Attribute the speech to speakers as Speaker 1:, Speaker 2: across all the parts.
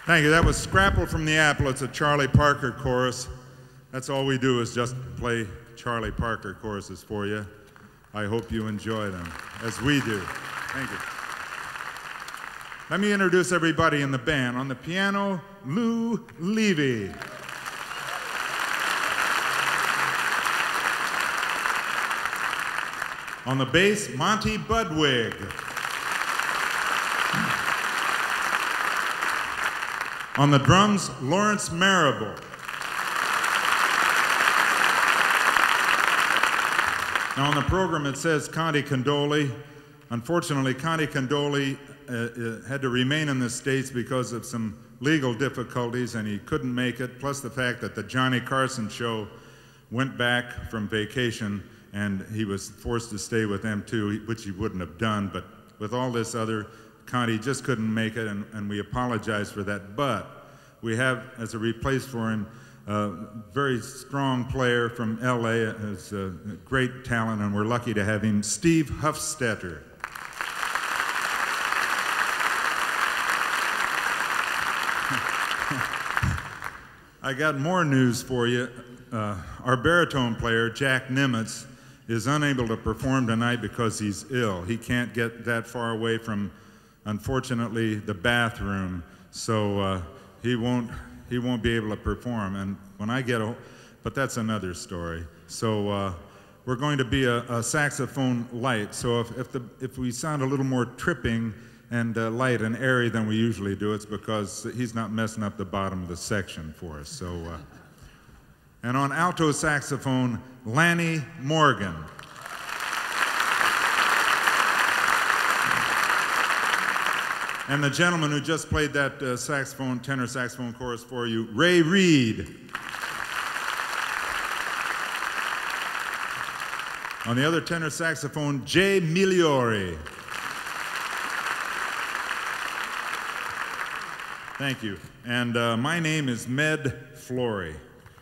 Speaker 1: Thank you. That was Scrapple from the Apple. It's a Charlie Parker chorus. That's all we do is just play Charlie Parker choruses for you. I hope you enjoy them, as we do. Thank you. Let me introduce everybody in the band. On the piano, Lou Levy. On the bass, Monty Budwig. On the drums, Lawrence Marable. Now on the program it says Conte Condoli. Unfortunately, Conte Condoli had to remain in the States because of some legal difficulties, and he couldn't make it, plus the fact that the Johnny Carson show went back from vacation and he was forced to stay with them too, which he wouldn't have done. But with all this other, Conte just couldn't make it, and we apologize for that. But we have, as a replace for him, a very strong player from LA, who's a great talent, and we're lucky to have him, Steve Hufstetter. I got more news for you. Our baritone player, Jack Nimitz, is unable to perform tonight because he's ill. He can't get that far away from, unfortunately, the bathroom, so he won't be able to perform. And when I get but that's another story. So we're going to be a saxophone light. So if we sound a little more tripping and light and airy than we usually do, it's because he's not messing up the bottom of the section for us. So, and on alto saxophone, Lanny Morgan. And the gentleman who just played that tenor saxophone chorus for you, Ray Reed. On the other tenor saxophone, Jay Migliori. Thank you. And my name is Med Flory.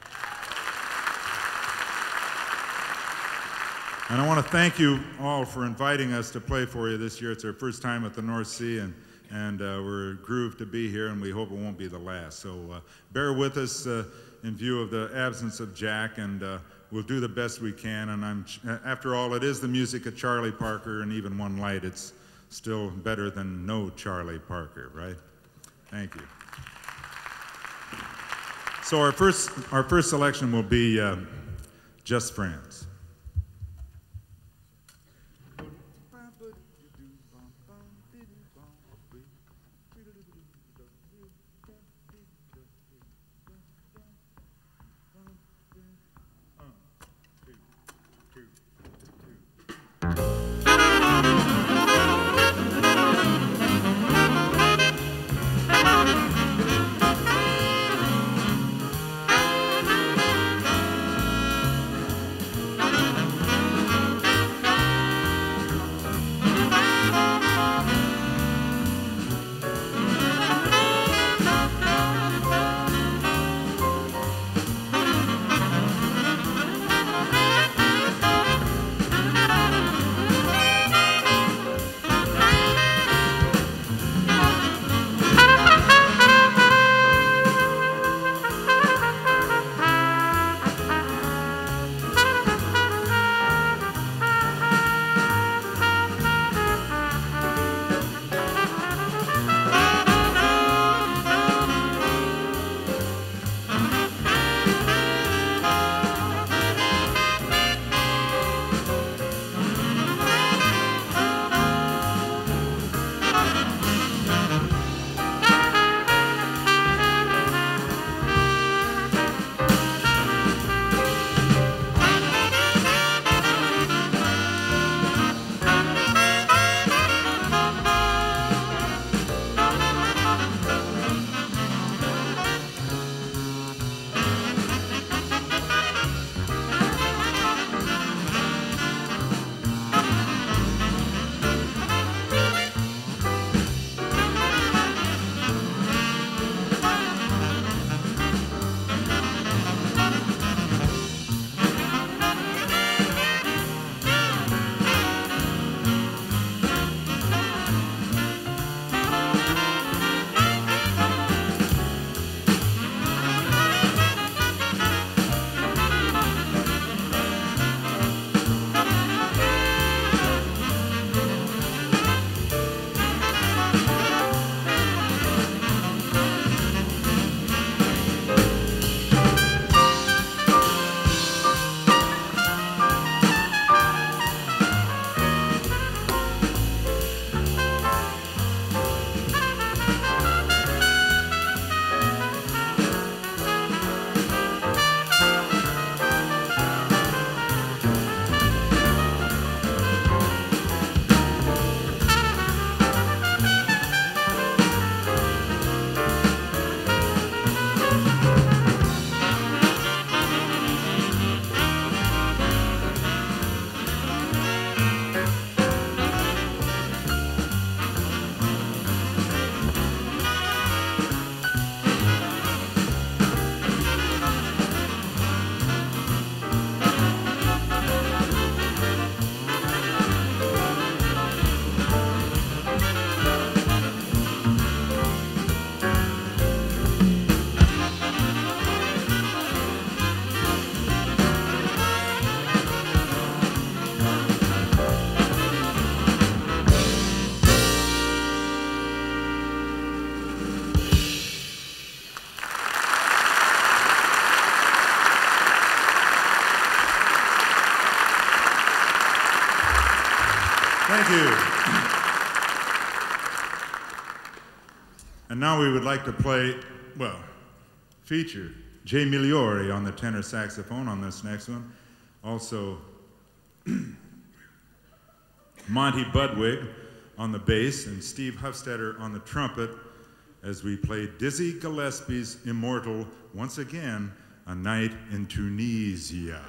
Speaker 1: And I want to thank you all for inviting us to play for you this year. It's our first time at the North Sea, and we're grooved to be here, and we hope it won't be the last. So bear with us in view of the absence of Jack, and we'll do the best we can. And after all, it is the music of Charlie Parker, and even one light, it's still better than no Charlie Parker, right? Thank you. So our first selection will be Just Friends. you. And now we would like to play, well, feature Jay Migliori on the tenor saxophone on this next one. Also, Monty Budwig on the bass and Steve Hufstetter on the trumpet as we play Dizzy Gillespie's immortal, once again, A Night in Tunisia.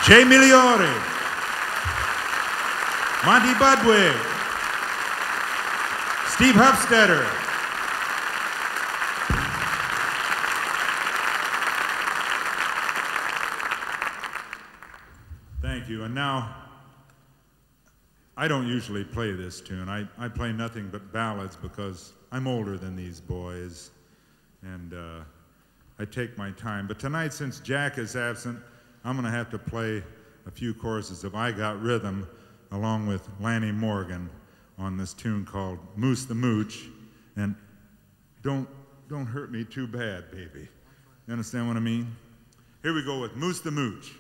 Speaker 1: Migliori, Monty Budwig, Steve Hufstetter, thank you. And now, I don't usually play this tune. I play nothing but ballads because I'm older than these boys, and I take my time. But tonight, since Jack is absent, I'm going to have to play a few choruses of I Got Rhythm along with Lanny Morgan on this tune called Moose the Mooch. And don't hurt me too bad, baby. You understand what I mean? Here we go with Moose the Mooch.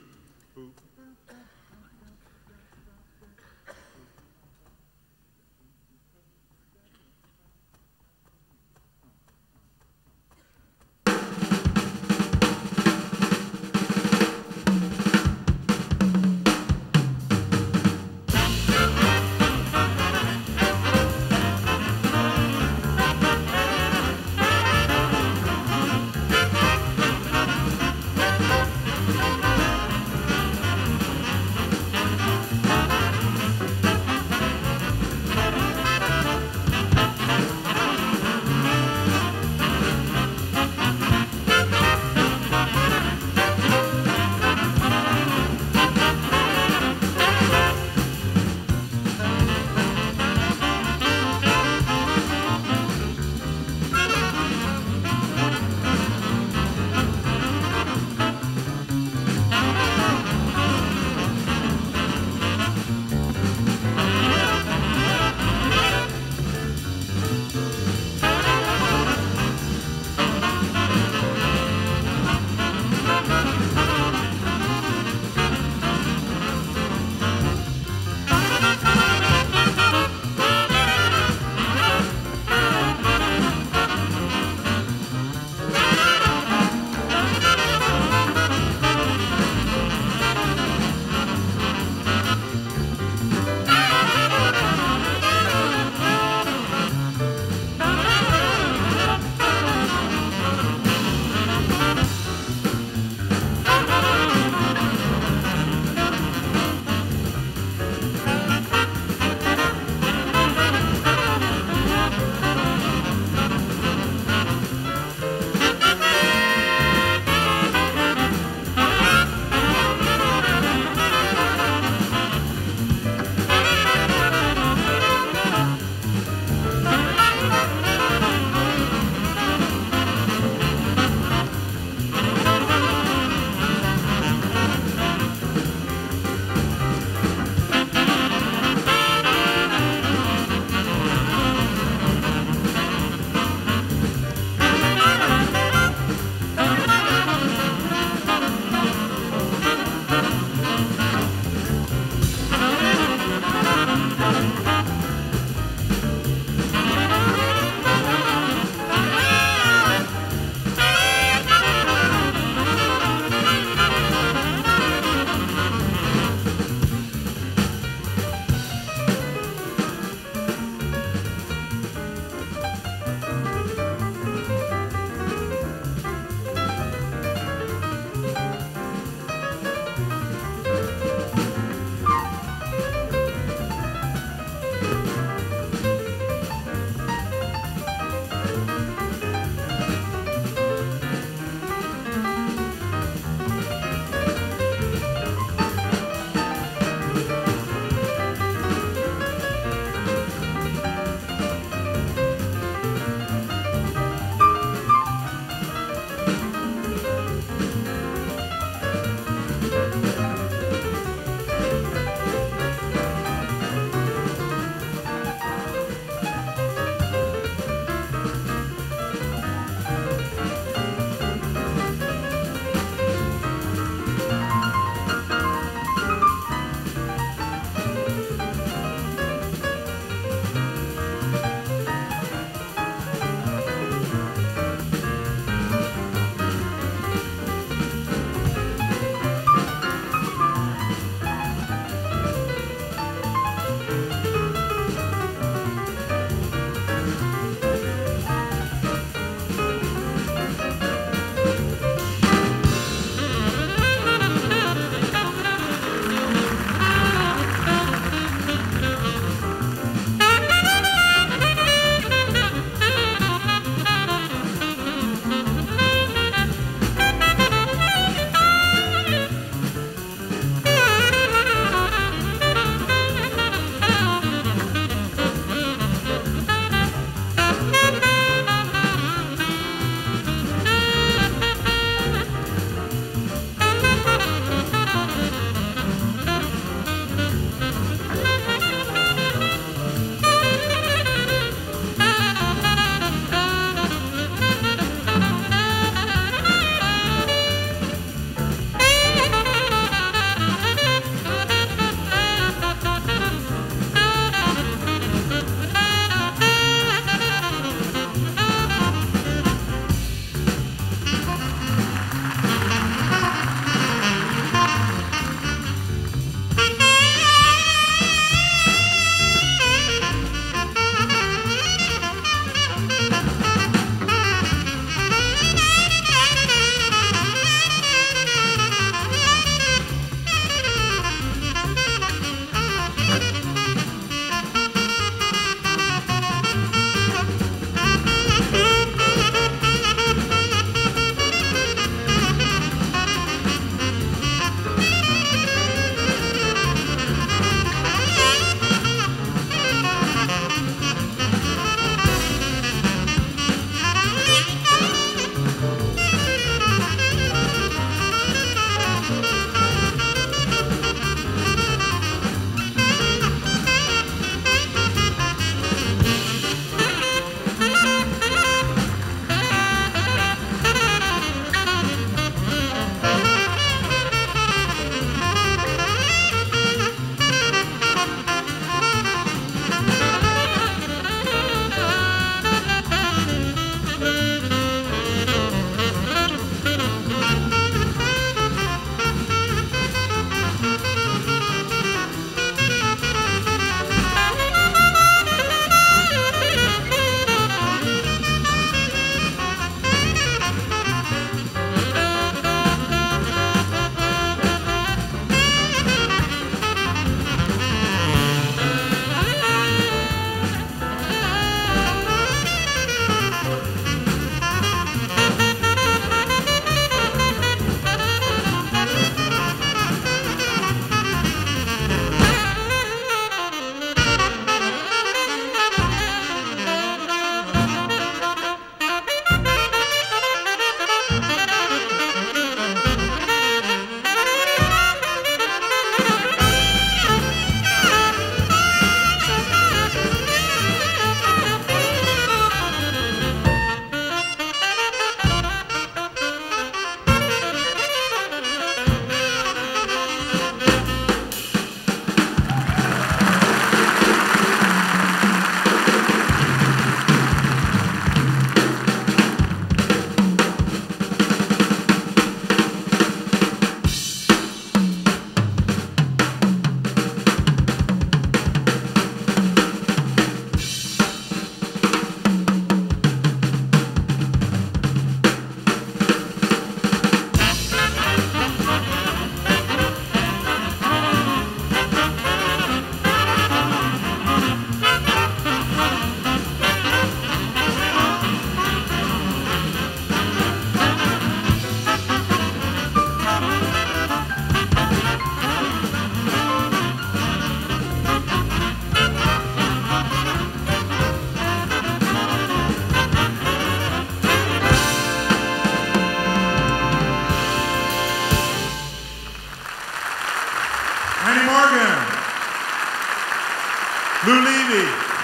Speaker 1: Levy,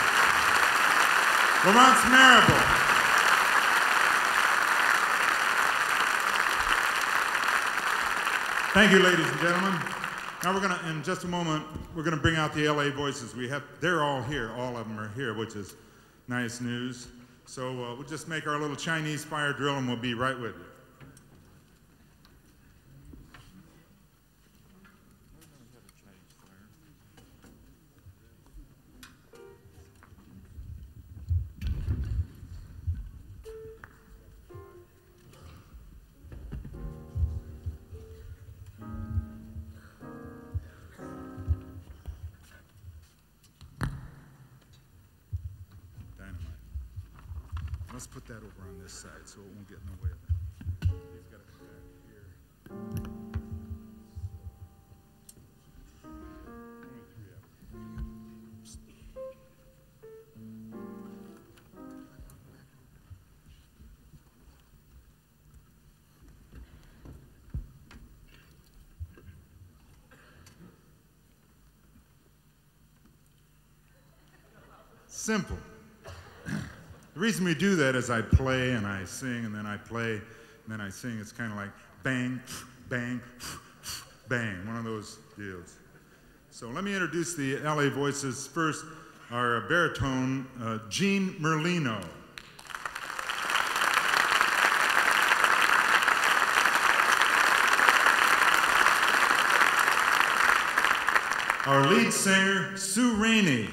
Speaker 1: Laurence Marable. Thank you, ladies and gentlemen. Now we're gonna, in just a moment, we're gonna bring out the LA voices. They're all here, all of them are here, which is nice news. So we'll just make our little Chinese fire drill and we'll be right with you. Let's put that over on this side so it won't get in the way of it. He's got to come back here. Only three of them. Simple. The reason we do that is I play and I sing and then I play and then I sing. It's kind of like bang, bang, bang, one of those deals. So let me introduce the LA voices. First, our baritone, Gene Merlino. Our lead singer, Sue Raney.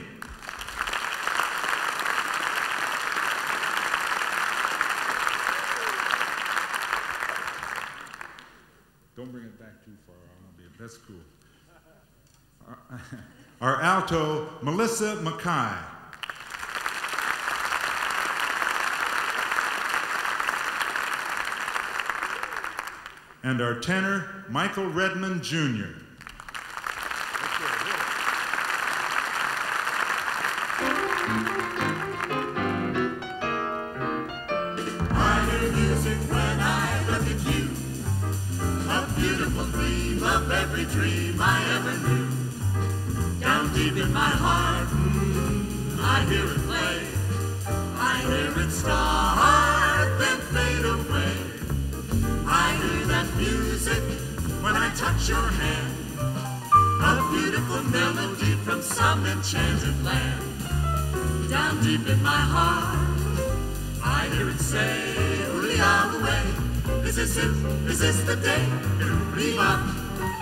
Speaker 1: Don't bring it back too far, that's cool. Our alto, Melissa Mackay. And our tenor, Michael Redmond, Jr.
Speaker 2: Every dream I ever knew, down deep in my heart, I hear it play. I hear it start, then fade away. I hear that music when I touch your hand, a beautiful melody from some enchanted land. Down deep in my heart, I hear it say, "Hurry-ah, away. Is this it? Is this the day? Hurry-ah."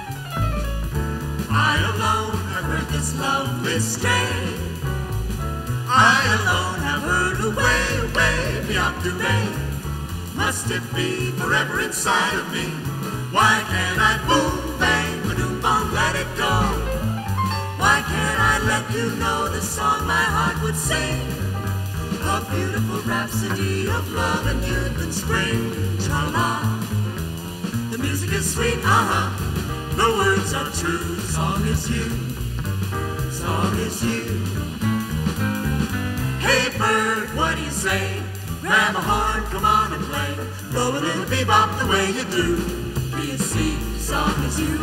Speaker 2: I alone have heard this lovely strain. I alone have heard away, away, beyond the rain. Must it be forever inside of me? Why can't I boom, bang, ba-doom, boom, let it go? Why can't I let you know the song my heart would sing? A beautiful rhapsody of love and youth and spring. Tra-la, the music is sweet, uh-huh. The words are true, song is you, song is you. Hey bird, what do you say? Grab a horn, come on and play. Blow a little bebop the way you do. Do you see, song is you.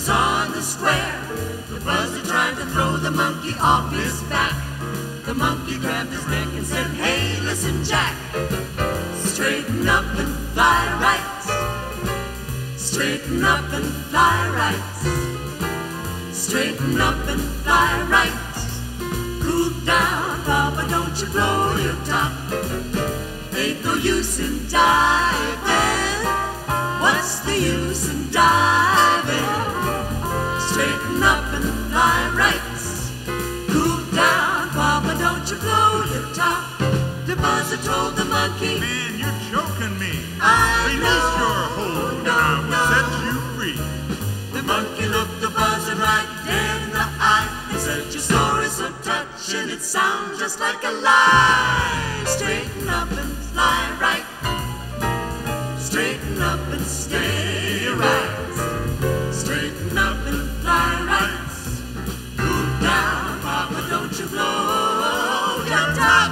Speaker 2: was on the square. The buzzer tried to throw the monkey off his back. The monkey grabbed his neck and said, hey, listen, Jack. Straighten up and fly right. Straighten up and fly right. Straighten up and fly right. Cool down, Papa, don't you blow your top. Ain't no use in diving. What's the use in diving? Straighten up and fly right. Cool down, Papa, don't you blow your top. The buzzer told the monkey,
Speaker 1: man, you're choking me.
Speaker 2: I
Speaker 1: Release
Speaker 2: know,
Speaker 1: your hold
Speaker 2: no,
Speaker 1: and I will
Speaker 2: no.
Speaker 1: set you free.
Speaker 2: The monkey looked the buzzer right dead in the eye and said, your story's so touching, it sounds just like a lie. Straighten up and fly right. Straighten up and stay right. Straighten up and fly right. Cool down, Papa, don't you blow your top.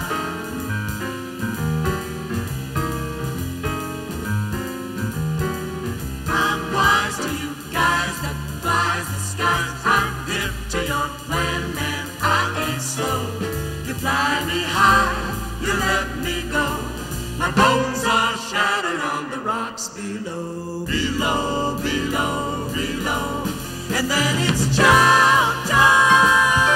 Speaker 2: I'm wise to you guys that flies the skies. I'm hip to your plan, man, I ain't slow. You fly me high, you let me go. My bones are shattered on the rocks below. Below, below, below. And then it's chow time.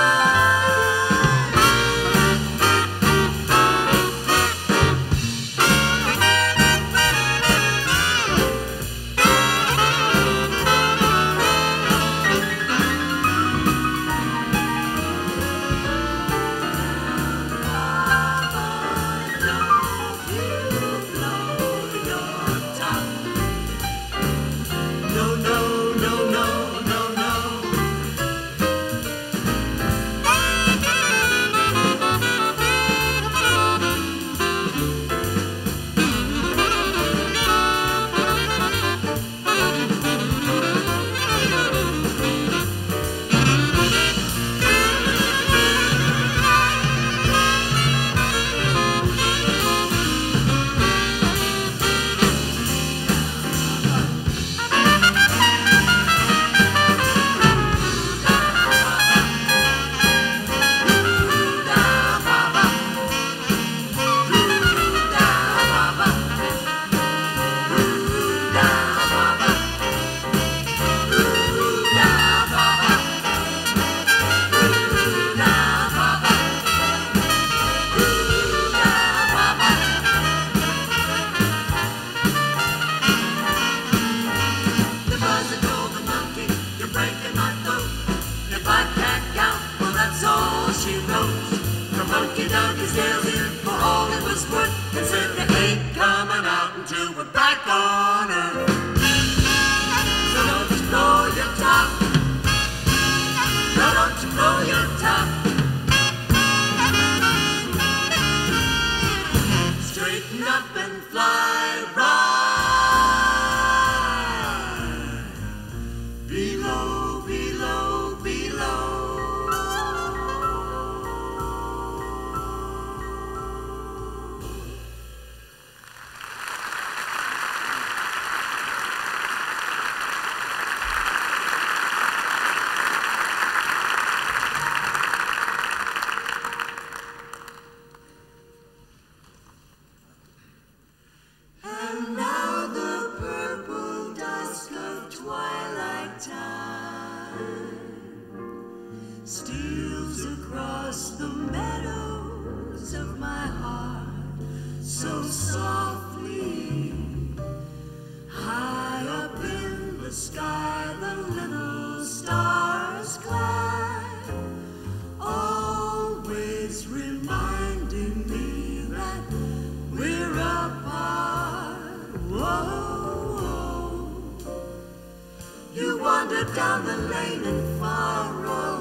Speaker 3: Down the lane and far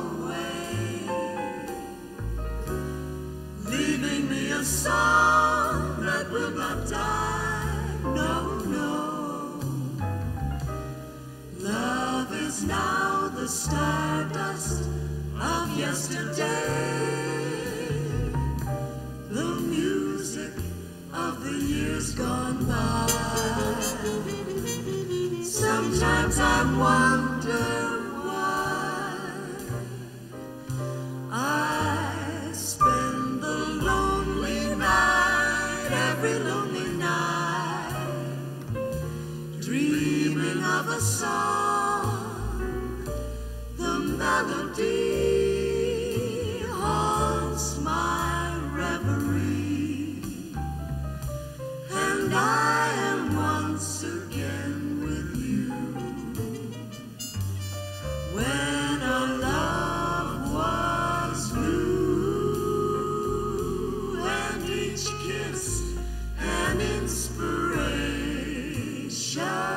Speaker 3: away, leaving me a song that will not die. No, no. Love is now the stardust of yesterday, the music of the years gone by. Sometimes I wonder melody haunts my reverie, and I am once again with you. When our love was new, and each kiss an inspiration.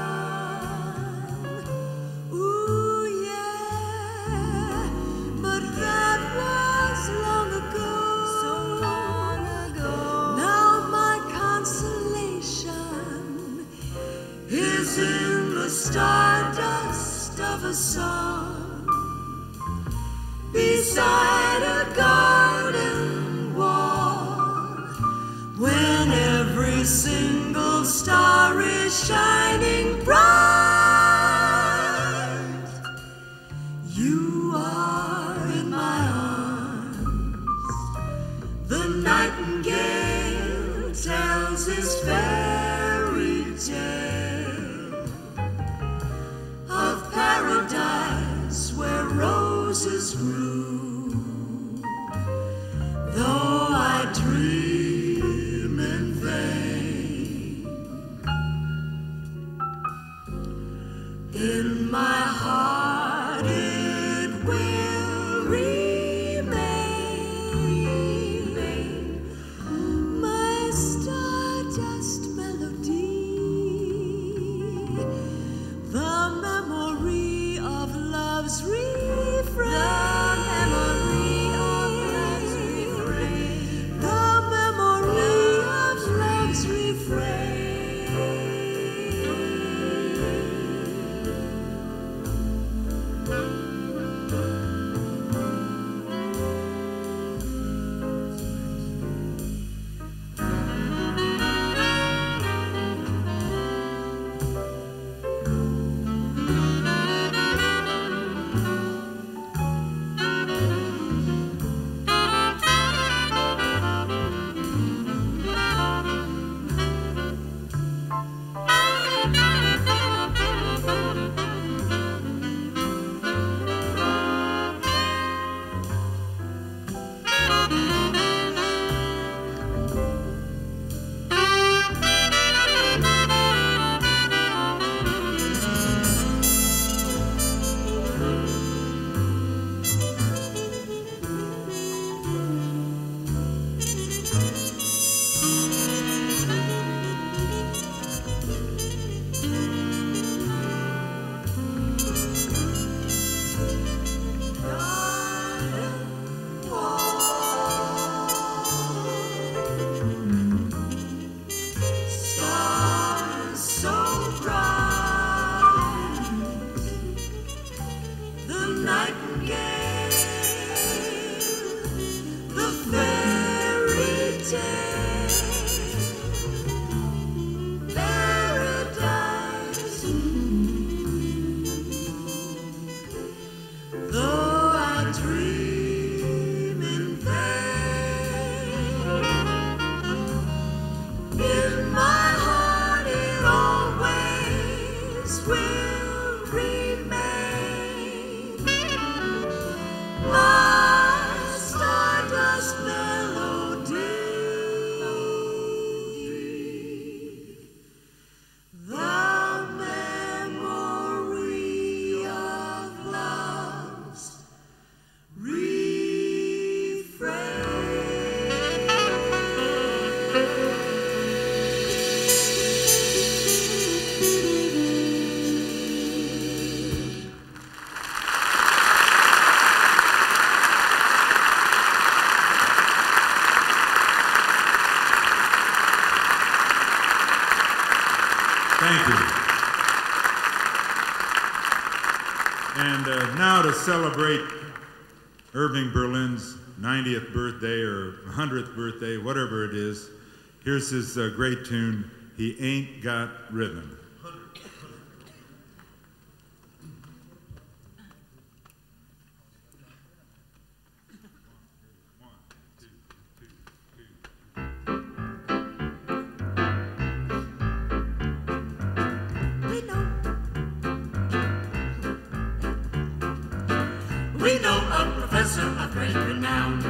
Speaker 3: In the stardust of a song, beside a garden wall, when every single star is shining bright, you are in my arms. The nightingale tells his fairy tale of paradise where roses grew. Though I dream in vain, in my heart it will remain, my stardust melody, the memory of love's refrain, the memory of love's refrain, the memory of love's refrain.
Speaker 1: Thank you. And now to celebrate Irving Berlin's 90th birthday or 100th birthday, whatever it is, here's his great tune, He Ain't Got Rhythm.
Speaker 2: We know a professor of great renown.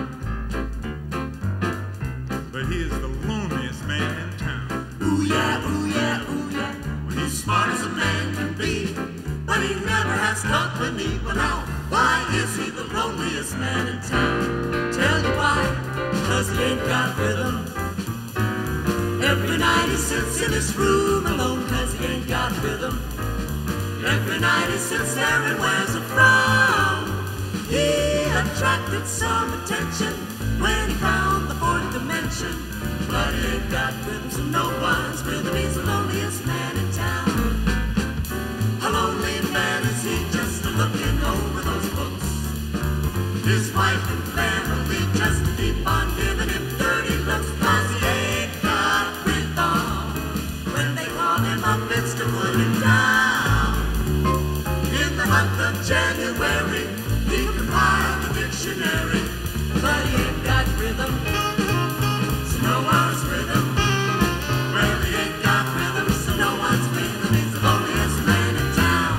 Speaker 1: But he is the loneliest man in town.
Speaker 2: Ooh yeah, ooh yeah, ooh yeah. Well, he's smart as a man can be, but he never has company. But now, why is he the loneliest man in town? Tell you why, 'cause he ain't got rhythm. Every night he sits in his room alone, 'cause he ain't got rhythm. Every night he sits there and wears a frown. He attracted some attention when he found the fourth dimension, but he ain't got rhythm, so no one's rhythm. He's the loneliest man in town. A lonely man is he, just looking over those books. His wife and family just keep on giving him dirty looks, 'cause he ain't got rhythm. When they call him up, it's to put him down. In the month of January, he compiled a dictionary, but he ain't got rhythm, so no one's rhythm. Well, he ain't got rhythm, so no one's rhythm. He's the loneliest man in town.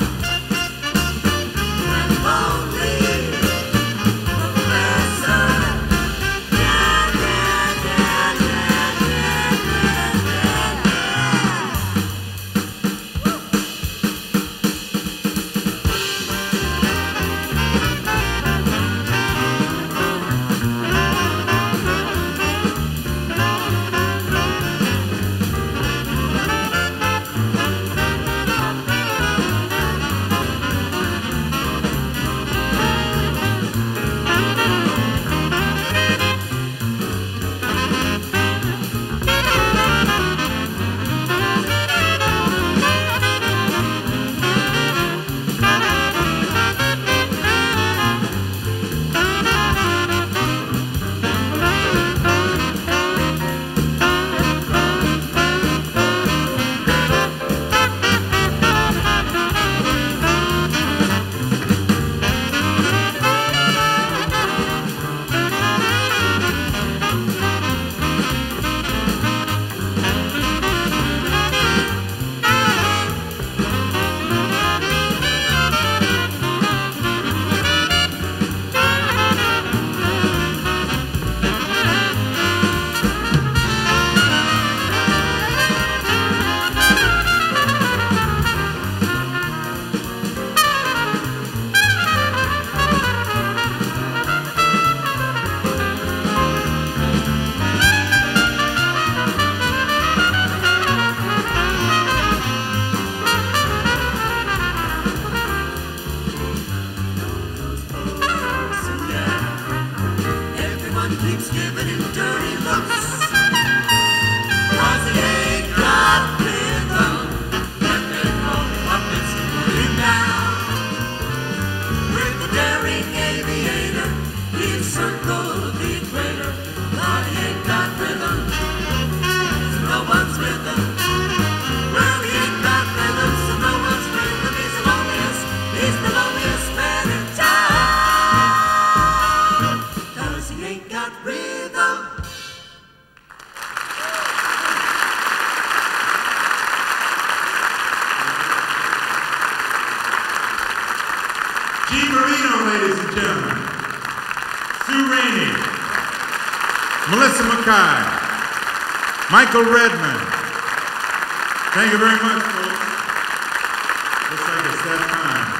Speaker 2: And lonely professor. Yeah, yeah, yeah, yeah, yeah, yeah, yeah.
Speaker 1: Raney, Melissa Mackay, Michael Redmond. Thank you very much, folks. Looks like it's that time.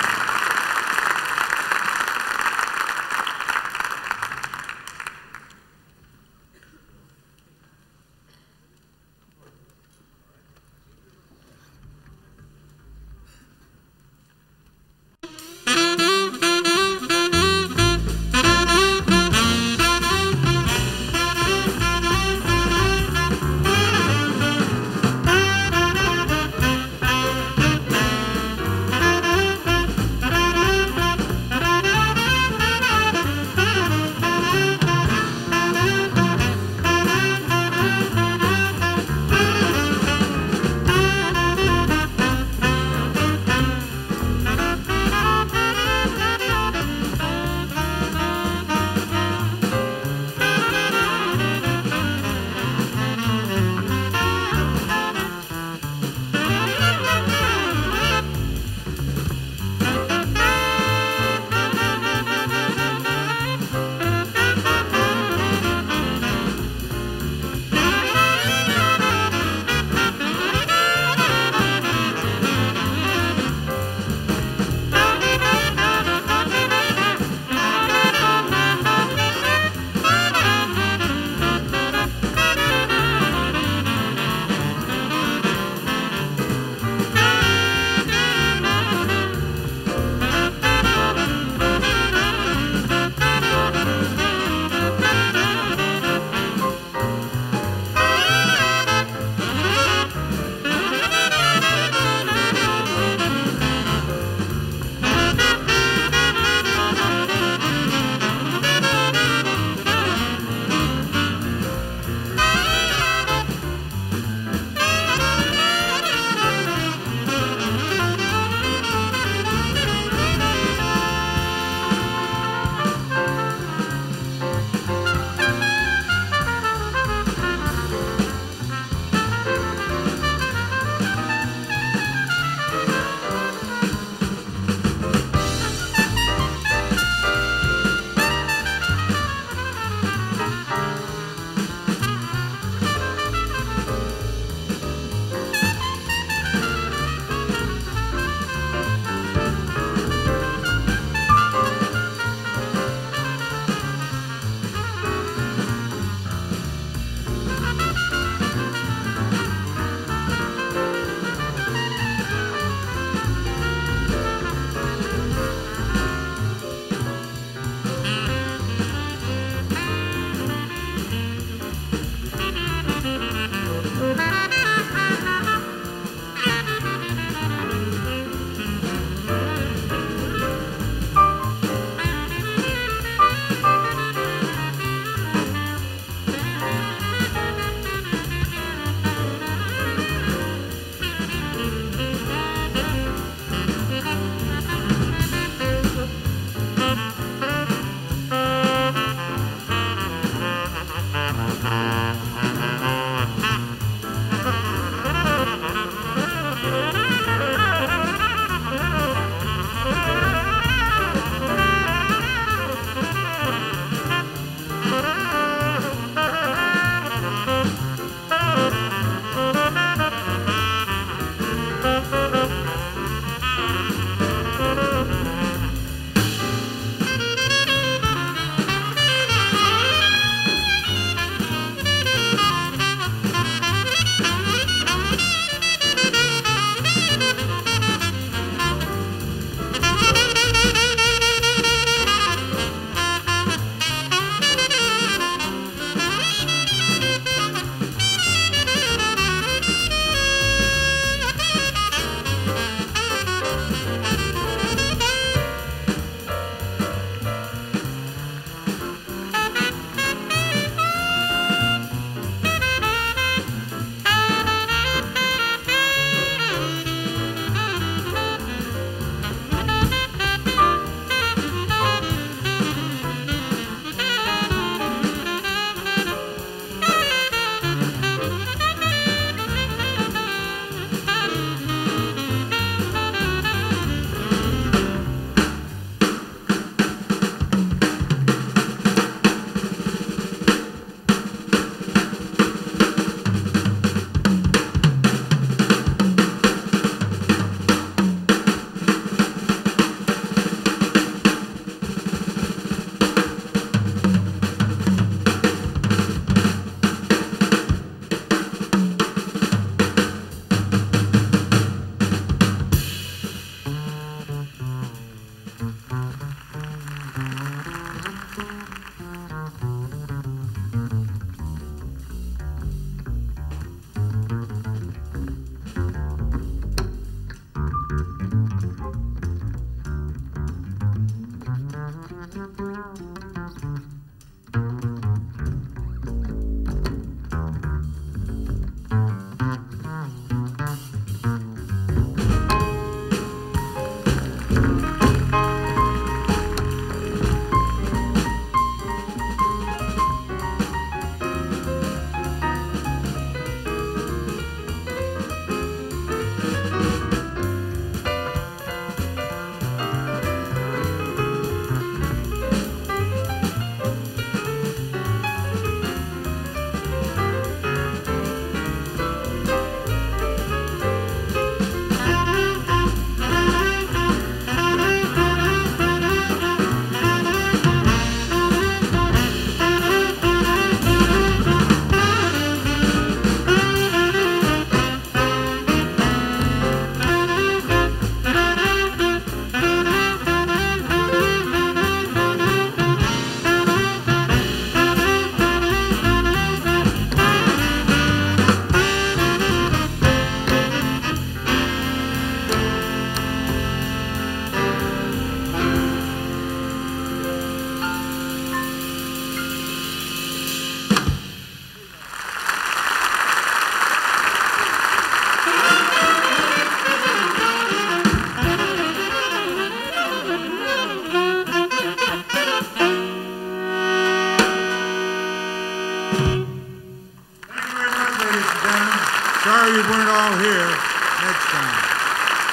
Speaker 1: Sorry you weren't all here next time.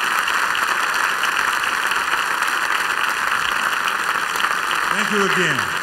Speaker 1: Thank you again.